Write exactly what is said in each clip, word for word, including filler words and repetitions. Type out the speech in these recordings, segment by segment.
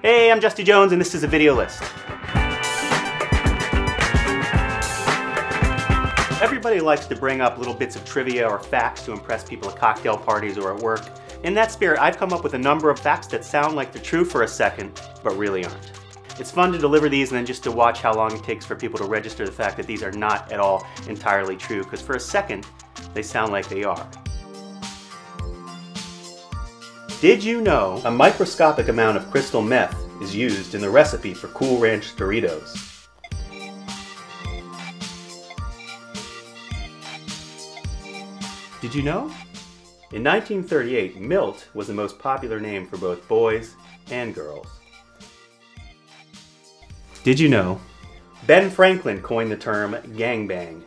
Hey, I'm Justy Jones and this is a video list. Everybody likes to bring up little bits of trivia or facts to impress people at cocktail parties or at work. In that spirit, I've come up with a number of facts that sound like they're true for a second, but really aren't. It's fun to deliver these and then just to watch how long it takes for people to register the fact that these are not at all entirely true, because for a second, they sound like they are. Did you know a microscopic amount of crystal meth is used in the recipe for Cool Ranch Doritos? Did you know? In nineteen thirty-eight, Milt was the most popular name for both boys and girls. Did you know? Ben Franklin coined the term gangbang.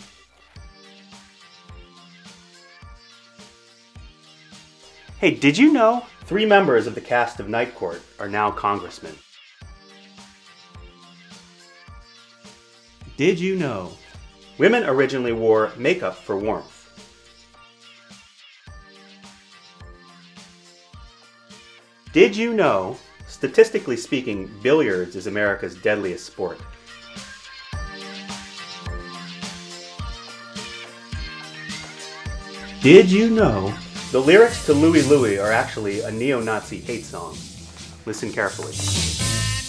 Hey, did you know? Three members of the cast of Night Court are now congressmen. Did you know? Women originally wore makeup for warmth. Did you know, statistically speaking, billiards is America's deadliest sport? Did you know the lyrics to Louie Louie are actually a neo-Nazi hate song? Listen carefully.